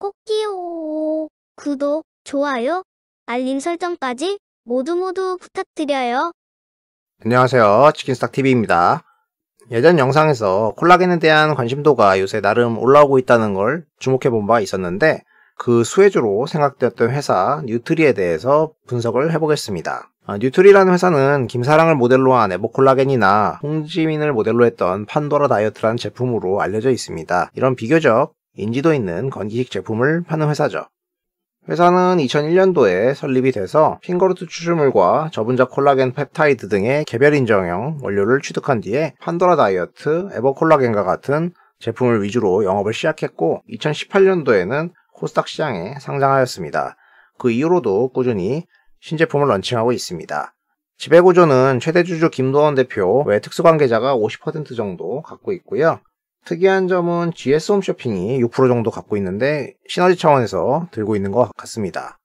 꼭지요. 구독, 좋아요, 알림 설정까지 모두 부탁드려요. 안녕하세요. 치킨스탁TV입니다. 예전 영상에서 콜라겐에 대한 관심도가 요새 나름 올라오고 있다는 걸 주목해 본 바가 있었는데, 그 수혜주로 생각되었던 회사 뉴트리에 대해서 분석을 해보겠습니다. 뉴트리라는 회사는 김사랑을 모델로 한 에버콜라겐이나 홍지민을 모델로 했던 판도라 다이어트라는 제품으로 알려져 있습니다. 이런 비교적 인지도 있는 건기식 제품을 파는 회사죠. 회사는 2001년도에 설립이 돼서 핑거루트 추출물과 저분자 콜라겐 펩타이드 등의 개별 인정형 원료를 취득한 뒤에 판도라 다이어트, 에버콜라겐과 같은 제품을 위주로 영업을 시작했고, 2018년도에는 코스닥 시장에 상장하였습니다. 그 이후로도 꾸준히 신제품을 런칭하고 있습니다. 지배구조는 최대주주 김도원 대표 외 특수관계자가 50% 정도 갖고 있고요. 특이한 점은 GS홈쇼핑이 6% 정도 갖고 있는데 시너지 차원에서 들고 있는 것 같습니다.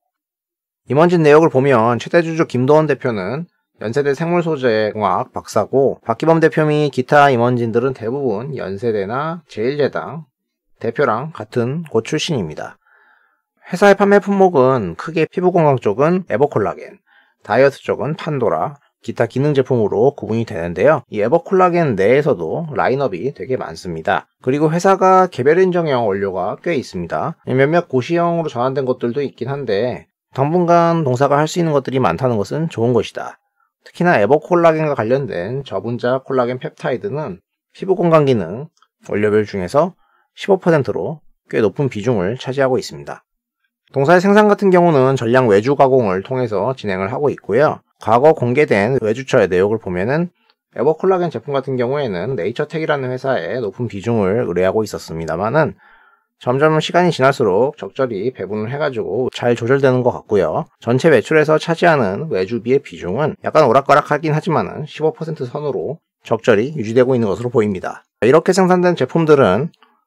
임원진 내역을 보면 최대주주 김도원 대표는 연세대 생물소재공학 박사고, 박기범 대표 및 기타 임원진들은 대부분 연세대나 제1제당 대표랑 같은 곳 출신입니다. 회사의 판매 품목은 크게 피부건강 쪽은 에버콜라겐, 다이어트 쪽은 판도라, 기타 기능 제품으로 구분이 되는데요. 이 에버콜라겐 내에서도 라인업이 되게 많습니다. 그리고 회사가 개별 인정형 원료가 꽤 있습니다. 몇몇 고시형으로 전환된 것들도 있긴 한데, 당분간 동사가 할 수 있는 것들이 많다는 것은 좋은 것이다. 특히나 에버콜라겐과 관련된 저분자 콜라겐 펩타이드는 피부 건강 기능 원료별 중에서 15%로 꽤 높은 비중을 차지하고 있습니다. 동사의 생산 같은 경우는 전량 외주 가공을 통해서 진행을 하고 있고요. 과거 공개된 외주처의 내역을 보면은 에버콜라겐 제품 같은 경우에는 네이처텍이라는 회사에 높은 비중을 의뢰하고 있었습니다만은 점점 시간이 지날수록 적절히 배분을 해가지고 잘 조절되는 것 같고요. 전체 매출에서 차지하는 외주비의 비중은 약간 오락가락하긴 하지만은 15% 선으로 적절히 유지되고 있는 것으로 보입니다. 이렇게 생산된 제품들은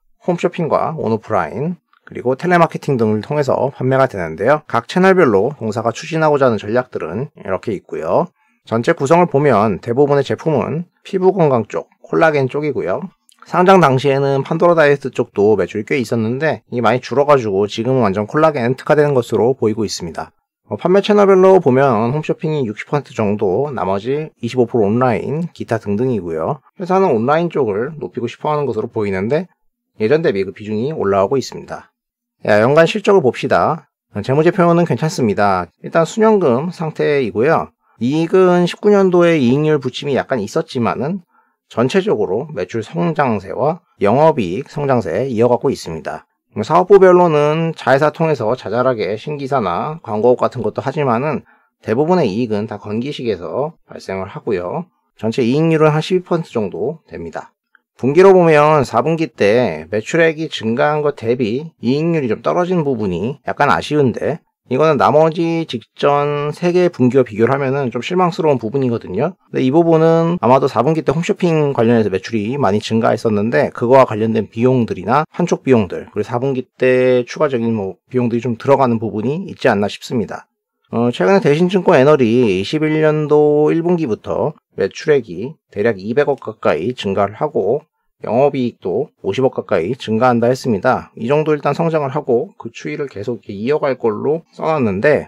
홈쇼핑과 온오프라인, 그리고 텔레마케팅 등을 통해서 판매가 되는데요. 각 채널별로 동사가 추진하고자 하는 전략들은 이렇게 있고요. 전체 구성을 보면 대부분의 제품은 피부 건강 쪽, 콜라겐 쪽이고요. 상장 당시에는 판도라 다이어트 쪽도 매출이 꽤 있었는데 이게 많이 줄어가지고 지금은 완전 콜라겐 특화되는 것으로 보이고 있습니다. 판매 채널별로 보면 홈쇼핑이 60% 정도, 나머지 25% 온라인, 기타 등등이고요. 회사는 온라인 쪽을 높이고 싶어하는 것으로 보이는데 예전 대비 그 비중이 올라오고 있습니다. 연간 실적을 봅시다. 재무제표는 괜찮습니다. 일단 순연금 상태이고요. 이익은 19년도에 이익률 부침이 약간 있었지만은 전체적으로 매출 성장세와 영업이익 성장세 이어가고 있습니다. 사업부별로는 자회사 통해서 자잘하게 신기사나 광고업 같은 것도 하지만은 대부분의 이익은 다 건기식에서 발생을 하고요. 전체 이익률은 한 12% 정도 됩니다. 분기로 보면 4분기 때 매출액이 증가한 것 대비 이익률이 좀 떨어진 부분이 약간 아쉬운데, 이거는 나머지 직전 3개의 분기와 비교를 하면은 좀 실망스러운 부분이거든요. 근데 이 부분은 아마도 4분기 때 홈쇼핑 관련해서 매출이 많이 증가했었는데 그거와 관련된 비용들이나 한쪽 비용들, 그리고 4분기 때 추가적인 비용들이 좀 들어가는 부분이 있지 않나 싶습니다. 최근에 대신증권 애널이 21년도 1분기부터 매출액이 대략 200억 가까이 증가를 하고 영업이익도 50억 가까이 증가한다 했습니다. 이 정도 일단 성장을 하고 그 추이를 계속 이어갈 걸로 써놨는데,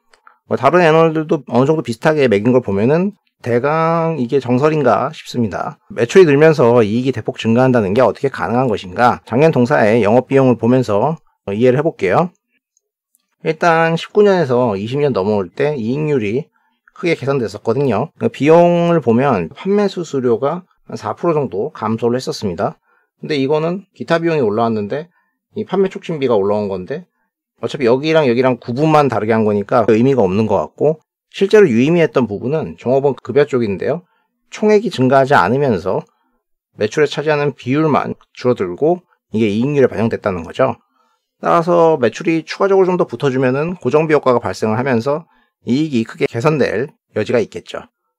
다른 애널들도 어느 정도 비슷하게 매긴 걸 보면은 대강 이게 정설인가 싶습니다. 매출이 늘면서 이익이 대폭 증가한다는 게 어떻게 가능한 것인가? 작년 동사의 영업비용을 보면서 이해를 해볼게요. 일단 19년에서 20년 넘어올 때 이익률이 크게 개선됐었거든요. 비용을 보면 판매 수수료가 한 4% 정도 감소를 했었습니다. 근데 이거는 기타 비용이 올라왔는데 이 판매 촉진비가 올라온 건데 어차피 여기랑 여기랑 구분만 다르게 한 거니까 의미가 없는 것 같고, 실제로 유의미했던 부분은 종업원 급여 쪽인데요. 총액이 증가하지 않으면서 매출에 차지하는 비율만 줄어들고 이게 이익률에 반영됐다는 거죠. 따라서 매출이 추가적으로 좀 더 붙어주면은 고정비 효과가 발생을 하면서 이익이 크게 개선될 여지가 있겠죠.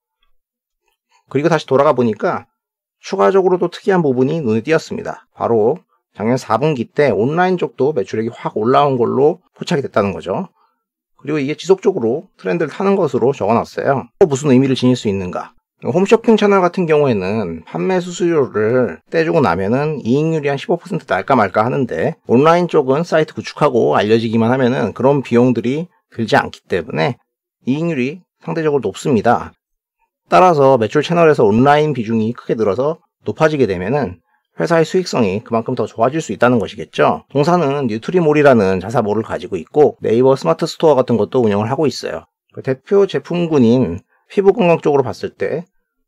그리고 다시 돌아가 보니까 추가적으로도 특이한 부분이 눈에 띄었습니다. 바로 작년 4분기 때 온라인 쪽도 매출액이 확 올라온 걸로 포착이 됐다는 거죠. 그리고 이게 지속적으로 트렌드를 타는 것으로 적어놨어요. 무슨 의미를 지닐 수 있는가? 홈쇼핑 채널 같은 경우에는 판매 수수료를 떼주고 나면은 이익률이 한 15% 날까 말까 하는데, 온라인 쪽은 사이트 구축하고 알려지기만 하면은 그런 비용들이 들지 않기 때문에 이익률이 상대적으로 높습니다. 따라서 매출 채널에서 온라인 비중이 크게 늘어서 높아지게 되면은 회사의 수익성이 그만큼 더 좋아질 수 있다는 것이겠죠. 동사는 뉴트리몰이라는 자사몰을 가지고 있고 네이버 스마트 스토어 같은 것도 운영을 하고 있어요. 대표 제품군인 피부 건강 쪽으로 봤을 때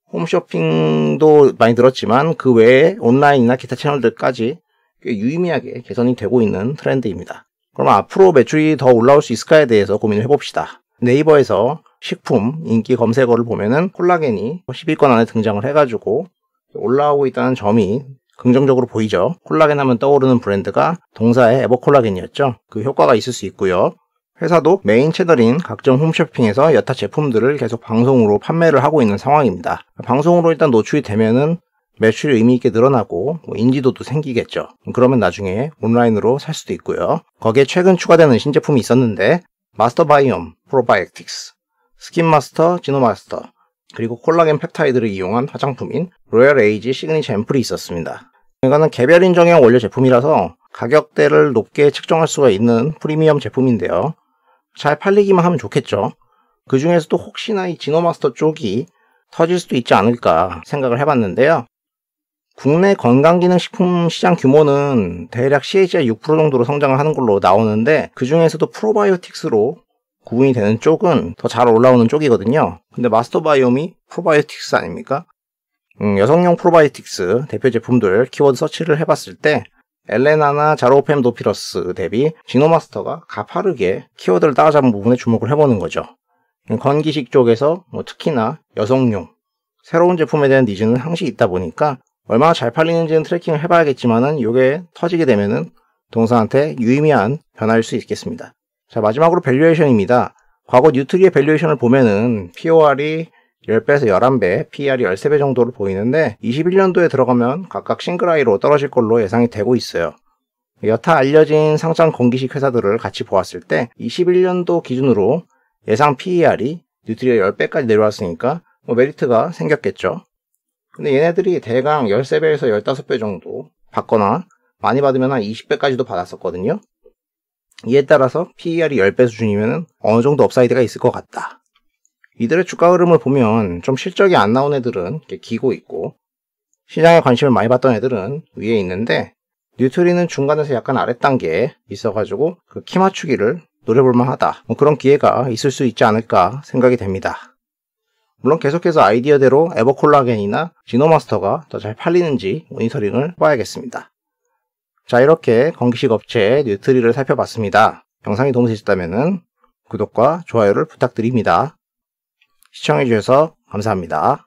홈쇼핑도 많이 늘었지만 그 외에 온라인이나 기타 채널들까지 꽤 유의미하게 개선이 되고 있는 트렌드입니다. 그럼 앞으로 매출이 더 올라올 수 있을까에 대해서 고민을 해봅시다. 네이버에서 식품 인기 검색어를 보면은 콜라겐이 10위권 안에 등장을 해가지고 올라오고 있다는 점이 긍정적으로 보이죠. 콜라겐 하면 떠오르는 브랜드가 동사의 에버콜라겐이었죠. 그 효과가 있을 수 있고요. 회사도 메인 채널인 각종 홈쇼핑에서 여타 제품들을 계속 방송으로 판매를 하고 있는 상황입니다. 방송으로 일단 노출이 되면은 매출이 의미있게 늘어나고 인지도도 생기겠죠. 그러면 나중에 온라인으로 살 수도 있고요. 거기에 최근 추가되는 신제품이 있었는데 마스터바이옴 프로바이오틱스, 스킨마스터 지노마스터, 그리고 콜라겐 펩타이드를 이용한 화장품인 로얄 에이지 시그니처 앰플이 있었습니다. 이거는 개별 인정형 원료 제품이라서 가격대를 높게 책정할 수가 있는 프리미엄 제품인데요. 잘 팔리기만 하면 좋겠죠. 그 중에서도 혹시나 이 지노마스터 쪽이 터질 수도 있지 않을까 생각을 해봤는데요. 국내 건강기능식품 시장 규모는 대략 CAGR 6% 정도로 성장을 하는 걸로 나오는데 그 중에서도 프로바이오틱스로 구분이 되는 쪽은 더 잘 올라오는 쪽이거든요. 근데 마스터바이옴이 프로바이오틱스 아닙니까? 여성용 프로바이오틱스 대표 제품들 키워드 서치를 해봤을 때 엘레나나 자로펜 도피러스 대비 지노마스터가 가파르게 키워드를 따라잡은 부분에 주목을 해보는 거죠. 건기식 쪽에서 특히나 여성용 새로운 제품에 대한 니즈는 항시 있다 보니까 얼마나 잘 팔리는지는 트래킹을 해봐야겠지만은 이게 터지게 되면은 동사한테 유의미한 변화일 수 있겠습니다. 자, 마지막으로 밸류에이션입니다. 과거 뉴트리의 밸류에이션을 보면은 POR이 10배에서 11배, PER이 13배 정도로 보이는데 21년도에 들어가면 각각 싱글하이로 떨어질 걸로 예상이 되고 있어요. 여타 알려진 상장 건기식 회사들을 같이 보았을 때 21년도 기준으로 예상 PER이 뉴트리의 10배까지 내려왔으니까 메리트가 생겼겠죠. 근데 얘네들이 대강 13배에서 15배 정도 받거나 많이 받으면 한 20배까지도 받았었거든요. 이에 따라서 PER이 10배 수준이면 어느 정도 업사이드가 있을 것 같다. 이들의 주가 흐름을 보면 좀 실적이 안 나온 애들은 이렇게 기고 있고 시장에 관심을 많이 받던 애들은 위에 있는데 뉴트리는 중간에서 약간 아랫단계에 있어가지고 그 키 맞추기를 노려볼만 하다. 그런 기회가 있을 수 있지 않을까 생각이 됩니다. 물론 계속해서 아이디어대로 에버콜라겐이나 지노마스터가 더 잘 팔리는지 모니터링을 해봐야겠습니다. 자, 이렇게 건기식 업체 뉴트리를 살펴봤습니다. 영상이 도움이 되셨다면 구독과 좋아요를 부탁드립니다. 시청해주셔서 감사합니다.